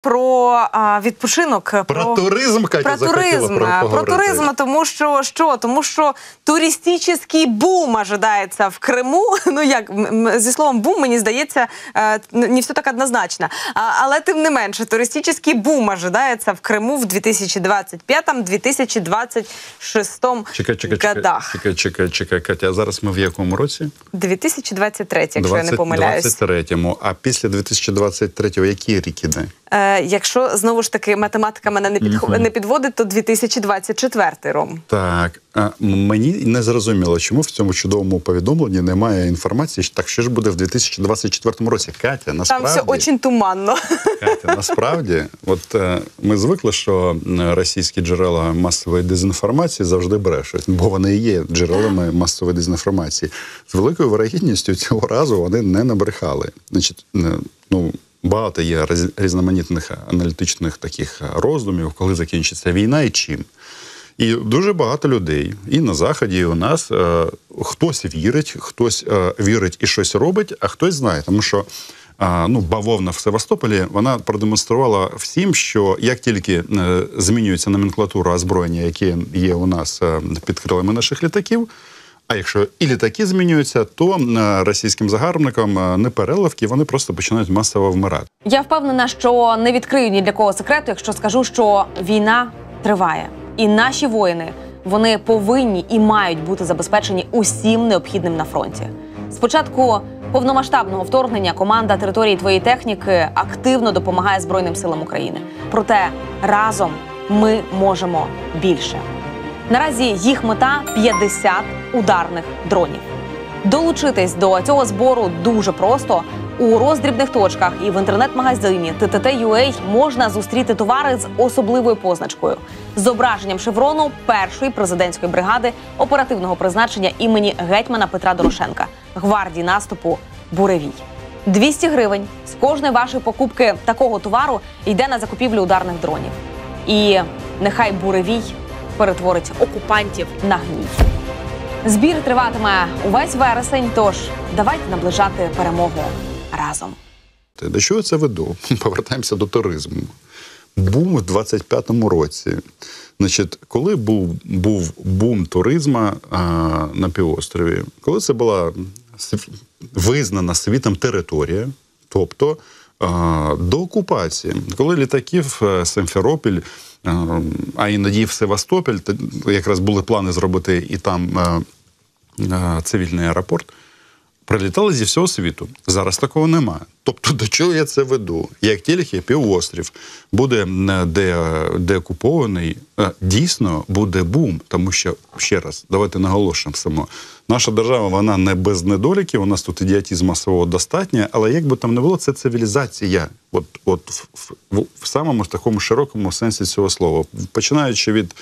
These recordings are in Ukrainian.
про відпочинок, про туризм, Катя, про туризм, тому що туристичний бум ожидається в Криму. Ну як, зі словом бум, мені здається, не все так однозначно. Але тим не менше, туристичний бум ожидається в Криму в 2025-2026 годах. Чекай, Катя, а зараз ми в якому році? 2023, якщо я не помиляюсь. 2023. А після 2023 який рік іде? Якщо, знову ж таки, математика мене не підводить, то 2024 ром. Так. Мені не зрозуміло, чому в цьому чудовому повідомленні немає інформації, так що ж буде в 2024 році. Катя, насправді... Там все дуже туманно. Катя, насправді, от ми звикли, що російські джерела масової дезінформації завжди брешуть, бо вони і є джерелами масової дезінформації. З великою вирогідністю цього разу вони не набрехали. Значить, багато є різноманітних аналітичних таких роздумів, коли закінчиться війна і чим. І дуже багато людей, і на Заході, і у нас, хтось вірить і щось робить, а хтось знає. Тому що бавовна в Севастополі, вона продемонструвала всім, що як тільки змінюється номенклатура озброєння, яке є у нас під крилами наших літаків, а якщо і літаки змінюються, то російським загарбникам не переливки, вони просто починають масово вмирати. Я впевнена, що не відкрию ні для кого секрету, якщо скажу, що війна триває. І наші воїни, вони повинні і мають бути забезпечені усім необхідним на фронті. Спочатку повномасштабного вторгнення команда «Території твоєї техніки» активно допомагає Збройним силам України. Проте разом ми можемо більше. Наразі їх мета – 50 ударних дронів. Долучитись до цього збору дуже просто. У роздрібних точках і в інтернет-магазині TTT.ua можна зустріти товари з особливою позначкою – зображенням шеврону першої президентської бригади оперативного призначення імені гетьмана Петра Дорошенка, гвардії наступу «Буревій». 200 гривень з кожної вашої покупки такого товару йде на закупівлю ударних дронів. І нехай «Буревій» перетворить окупантів на гній. Збір триватиме увесь вересень, тож давайте наближати перемогу разом. До чого я це веду? Повертаємося до туризму. Бум в 25-му році. Значить, коли був бум туризму на півострові, коли це була визнана світом територія, тобто до окупації, коли літаків Сімферополь, а іноді в Севастополь, якраз були плани зробити і там цивільний аеропорт, прилітали зі всього світу. Зараз такого немає. Тобто, до чого я це веду? Як тільки півострів буде деокупований, дійсно буде бум. Тому що, ще раз, давайте наголошуємо, наша держава, вона не без недоліків, у нас тут ідіотизму масового достатньо, але як би там не було, це цивілізація. В самому такому широкому сенсі цього слова. Починаючи від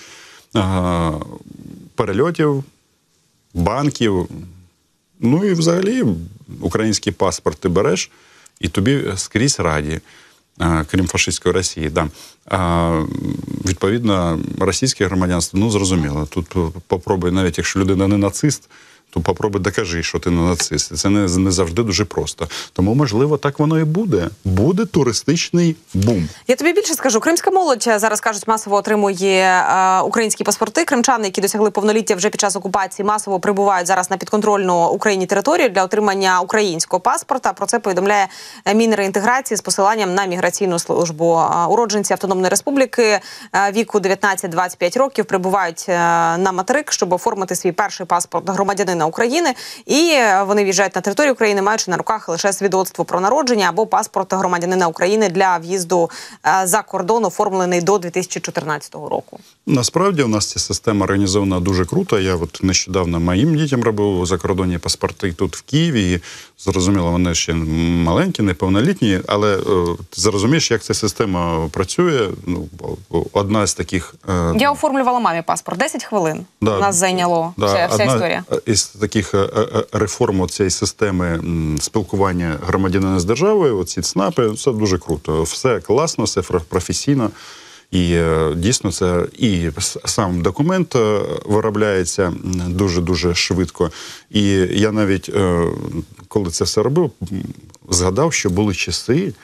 перельотів, банків, ну і взагалі український паспорт ти береш, і тобі скрізь раді, крім фашистської Росії. Да. Відповідно, російське громадянство, зрозуміло. Тут попробуй, навіть якщо людина не нацист, то попробуй докажи, що ти не нацист. Це не завжди дуже просто. Тому, можливо, так воно і буде. Буде туристичний бум. Я тобі більше скажу. Кримська молодь, зараз кажуть, масово отримує українські паспорти. Кримчани, які досягли повноліття вже під час окупації, масово прибувають зараз на підконтрольну Україні територію для отримання українського паспорта. Про це повідомляє Мінреінтеграції з посиланням на міграційну службу. Уродженці Автономної Республіки віку 19-25 років прибувають на материк, щоб оформити свій перший паспорт громадянина України, і вони в'їжджають на територію України, маючи на руках лише свідоцтво про народження або паспорт громадянина України для в'їзду за кордон, оформлений до 2014 року. Насправді у нас ця система організована дуже круто. Я нещодавно моїм дітям робив закордонні паспорти тут в Києві. І, зрозуміло, вони ще маленькі, неповнолітні, але зрозумієш, як ця система працює. Одна з таких... Я оформлювала мамі паспорт. 10 хвилин нас зайняло вся історія. Із таких реформ цієї системи спілкування громадянина з державою, оці ЦНАПи, це дуже круто. Все класно, все професійно. І дійсно це і сам документ виробляється дуже-дуже швидко. І я навіть, коли це все робив, згадав, що були часи,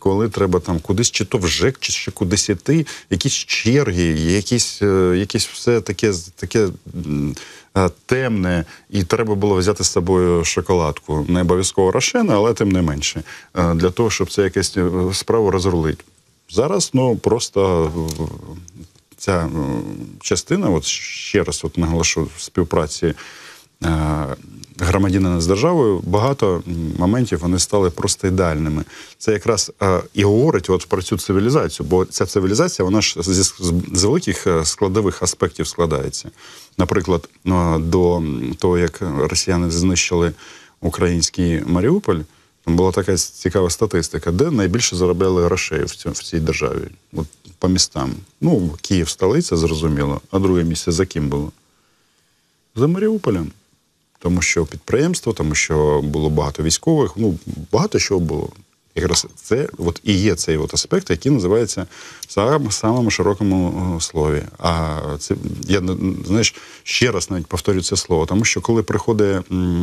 коли треба там кудись чи то в ЖЕК, чи ще кудись іти, якісь черги, якісь все таке темне, і треба було взяти з собою шоколадку. Не обов'язково Рошен, але тим не менше. Для того, щоб це якась справу розрулити. Зараз, просто ця частина, от ще раз наголошу, в співпраці громадянина з державою, багато моментів вони стали просто ідеальними. Це якраз і говорить про цю цивілізацію, бо ця цивілізація, вона ж з великих складових аспектів складається. Наприклад, до того, як росіяни знищили український Маріуполь, там була така цікава статистика, де найбільше заробляли грошей в цій державі, от по містам. Київ – столиця, зрозуміло, а друге місце за ким було? За Маріуполем. Тому що підприємство, тому що було багато військових, багато чого було. Якраз це і є цей аспект, який називається в самому широкому слові. А це, я, ще раз навіть повторю це слово, тому що коли приходить,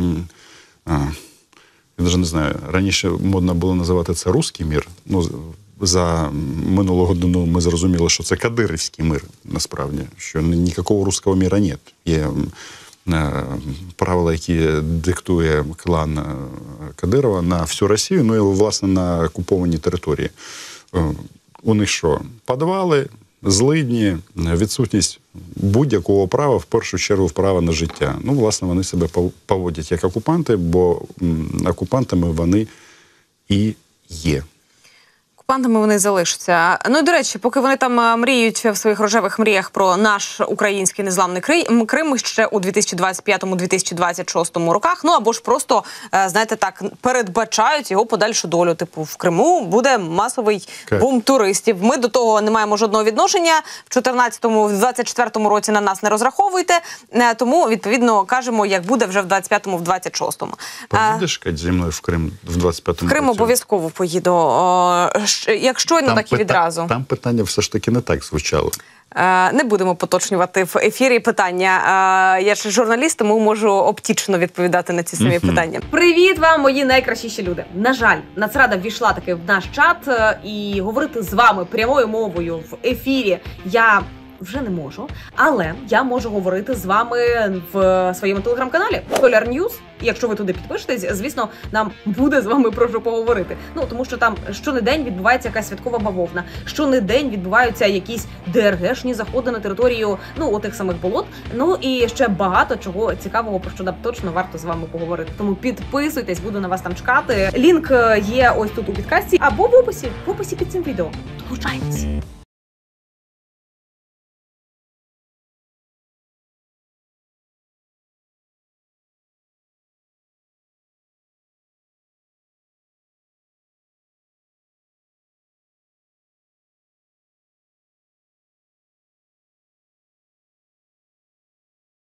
я навіть не знаю, раніше модно було називати це «русський мір», за минулого годину ми зрозуміли, що це кадирівський мир, насправді, що ніякого руського міра нет. Є правила, які диктує клан Кадирова на всю Росію, і, власне, на окупованій території. У них що? Підвали, злидні, відсутність будь-якого права, в першу чергу, права на життя. Власне, вони себе поводять як окупанти, бо окупантами вони і є. Окупантами вони залишаться. І, до речі, поки вони там мріють в своїх рожевих мріях про наш український незламний Крим ще у 2025-2026 роках, або ж просто, знаєте, так, передбачають його подальшу долю. Типу, в Криму буде масовий бум туристів. Ми до того не маємо жодного відношення. В 2024 році на нас не розраховуйте. Тому, відповідно, кажемо, як буде вже в 2025-му, в 2026-му. Поїдеш, Кать, зі мною в Крим в 2025-му році? В Крим обов'язково поїду. Як щойно, так і відразу. Там питання все ж таки не так звучало. Не будемо поточнювати в ефірі питання. Я ж журналіст, тому можу обтічно відповідати на ці самі питання. Привіт вам, мої найкращіші люди. На жаль, Нацрада ввійшла таки в наш чат, і говорити з вами прямою мовою в ефірі я вже не можу, але я можу говорити з вами в своєму телеграм-каналі Solar News. І якщо ви туди підпишетесь, звісно, нам буде з вами про що поговорити. Тому що там щонедень відбувається якась святкова бавовна, щонедень відбуваються якісь ДРГшні заходи на територію, отих самих болот. І ще багато чого цікавого, про що нам точно варто з вами поговорити. Тому підписуйтесь, буду на вас там чекати. Лінк є ось тут у підкасті або в описі під цим відео. Долучайтесь!